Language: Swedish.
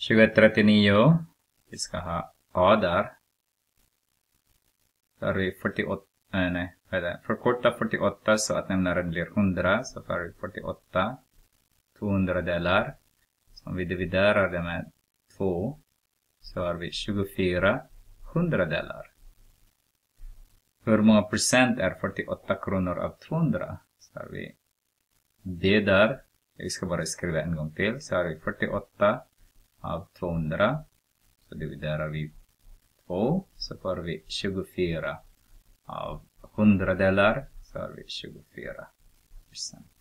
2139. Vi ska ha A där. Så har vi 48. Nej, vad är det? Förkorta 48 så att nämnaren blir 100. Så får vi 48. 200 delar. Så om vi dividerar det med 2 så har vi 24 hundradelar. Hur många procent är 48 kronor av 200? Så har vi det där. Vi ska bara skriva en gång till. Så har vi 48 av 200. Så dividerar vi 2. Så får vi 24 av 100 delar. Så har vi 24%.